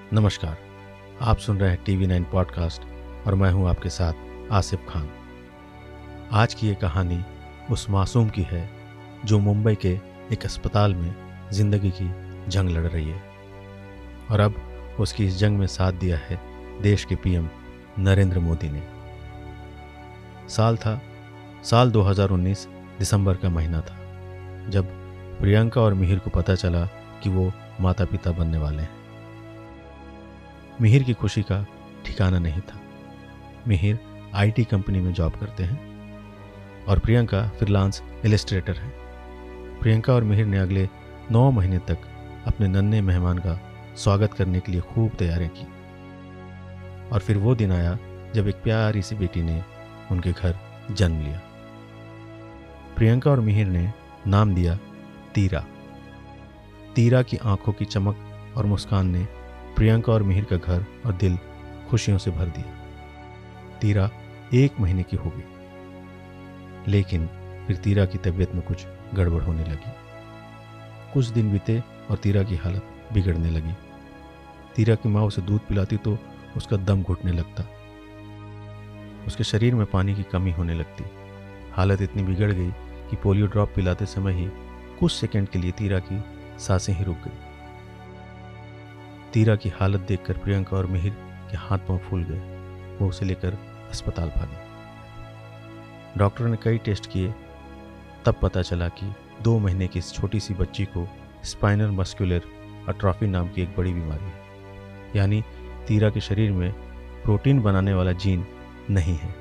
नमस्कार। आप सुन रहे हैं TV9 पॉडकास्ट और मैं हूं आपके साथ आसिफ खान। आज की ये कहानी उस मासूम की है जो मुंबई के एक अस्पताल में ज़िंदगी की जंग लड़ रही है और अब उसकी इस जंग में साथ दिया है देश के PM नरेंद्र मोदी ने। साल 2019 दिसंबर का महीना था जब प्रियंका और मिहिर को पता चला कि वो माता पिता बनने वाले हैं। मिहिर की खुशी का ठिकाना नहीं था। मिहिर IT कंपनी में जॉब करते हैं और प्रियंका फ्रीलांस इलस्ट्रेटर है। प्रियंका और मिहिर ने अगले 9 महीने तक अपने नन्हे मेहमान का स्वागत करने के लिए खूब तैयारियां की और फिर वो दिन आया जब एक प्यारी सी बेटी ने उनके घर जन्म लिया। प्रियंका और मिहिर ने नाम दिया तीरा। तीरा की आंखों की चमक और मुस्कान ने प्रियंका और मिहिर का घर और दिल खुशियों से भर दिया। तीरा 1 महीने की हो गई, लेकिन फिर तीरा की तबीयत में कुछ गड़बड़ होने लगी। कुछ दिन बीते और तीरा की हालत बिगड़ने लगी। तीरा की माँ उसे दूध पिलाती तो उसका दम घुटने लगता, उसके शरीर में पानी की कमी होने लगती। हालत इतनी बिगड़ गई कि पोलियो ड्रॉप पिलाते समय ही कुछ सेकंड के लिए तीरा की सांसें ही रुक गई। तीरा की हालत देखकर प्रियंका और मिहिर के हाथ पांव फूल गए। वो उसे लेकर अस्पताल भागे। डॉक्टर ने कई टेस्ट किए, तब पता चला कि 2 महीने की इस छोटी सी बच्ची को स्पाइनल मस्कुलर एट्रोफी नाम की एक बड़ी बीमारी है, यानी तीरा के शरीर में प्रोटीन बनाने वाला जीन नहीं है।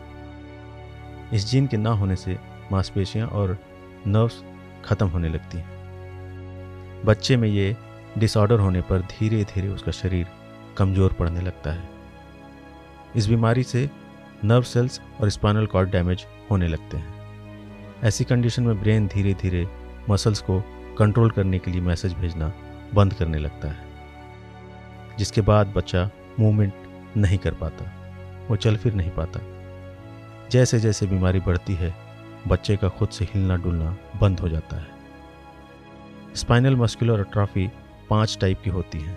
इस जीन के ना होने से मांसपेशियां और नर्व्स खत्म होने लगती हैं। बच्चे में ये डिसऑर्डर होने पर धीरे धीरे उसका शरीर कमज़ोर पड़ने लगता है। इस बीमारी से नर्व सेल्स और स्पाइनल कॉर्ड डैमेज होने लगते हैं। ऐसी कंडीशन में ब्रेन धीरे धीरे मसल्स को कंट्रोल करने के लिए मैसेज भेजना बंद करने लगता है, जिसके बाद बच्चा मूवमेंट नहीं कर पाता, वो चल फिर नहीं पाता। जैसे जैसे बीमारी बढ़ती है बच्चे का खुद से हिलना डुलना बंद हो जाता है। स्पाइनल मस्कुलर एट्रोफी 5 टाइप की होती है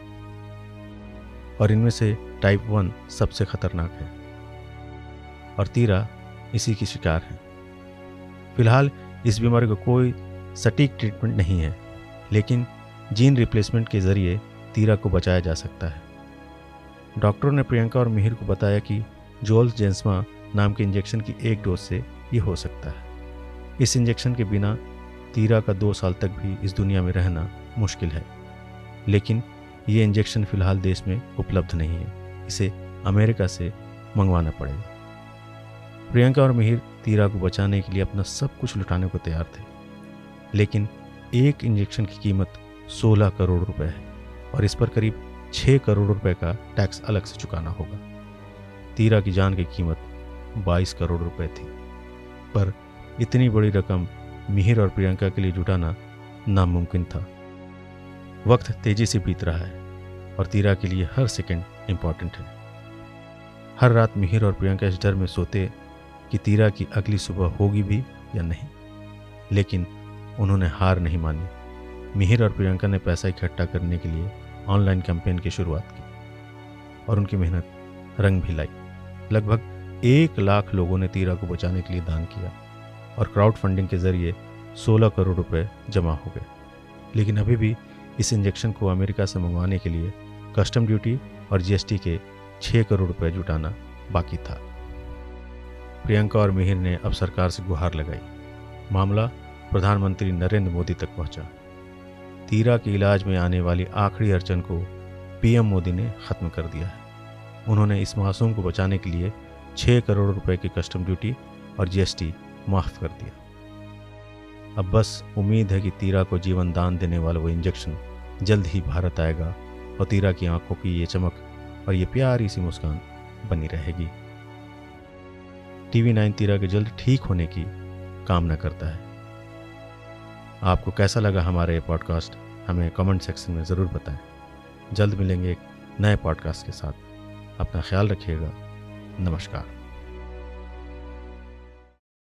और इनमें से टाइप 1 सबसे खतरनाक है और तीरा इसी की शिकार है। फिलहाल इस बीमारी का कोई सटीक ट्रीटमेंट नहीं है, लेकिन जीन रिप्लेसमेंट के जरिए तीरा को बचाया जा सकता है। डॉक्टरों ने प्रियंका और मिहिर को बताया कि जोल्सजेंस्मा नाम के इंजेक्शन की 1 डोज से ये हो सकता है। इस इंजेक्शन के बिना तीरा का 2 साल तक भी इस दुनिया में रहना मुश्किल है, लेकिन ये इंजेक्शन फिलहाल देश में उपलब्ध नहीं है। इसे अमेरिका से मंगवाना पड़ेगा। प्रियंका और मिहिर तीरा को बचाने के लिए अपना सब कुछ लुटाने को तैयार थे, लेकिन एक इंजेक्शन की कीमत 16 करोड़ रुपए है और इस पर करीब 6 करोड़ रुपए का टैक्स अलग से चुकाना होगा। तीरा की जान की कीमत 22 करोड़ रुपए थी, पर इतनी बड़ी रकम मिहिर और प्रियंका के लिए जुटाना नामुमकिन था। वक्त तेजी से बीत रहा है और तीरा के लिए हर सेकंड इम्पॉर्टेंट है। हर रात मिहिर और प्रियंका इस डर में सोते कि तीरा की अगली सुबह होगी भी या नहीं, लेकिन उन्होंने हार नहीं मानी। मिहिर और प्रियंका ने पैसा इकट्ठा करने के लिए ऑनलाइन कैंपेन की शुरुआत की और उनकी मेहनत रंग भी लाई। लगभग 1 लाख लोगों ने तीरा को बचाने के लिए दान किया और क्राउड फंडिंग के जरिए 16 करोड़ रुपए जमा हो गए। लेकिन अभी भी इस इंजेक्शन को अमेरिका से मंगवाने के लिए कस्टम ड्यूटी और GST के 6 करोड़ रुपए जुटाना बाकी था। प्रियंका और मिहिर ने अब सरकार से गुहार लगाई। मामला प्रधानमंत्री नरेंद्र मोदी तक पहुंचा। तीरा के इलाज में आने वाली आखिरी अड़चन को PM मोदी ने खत्म कर दिया है। उन्होंने इस मासूम को बचाने के लिए 6 करोड़ रुपए की कस्टम ड्यूटी और GST माफ कर दिया। अब बस उम्मीद है कि तीरा को जीवन दान देने वाला वो इंजेक्शन जल्द ही भारत आएगा और तीरा की आंखों की ये चमक और ये प्यारी सी मुस्कान बनी रहेगी। TV9 तीरा के जल्द ठीक होने की कामना करता है। आपको कैसा लगा हमारा ये पॉडकास्ट हमें कमेंट सेक्शन में ज़रूर बताएं। जल्द मिलेंगे एक नए पॉडकास्ट के साथ। अपना ख्याल रखिएगा। नमस्कार।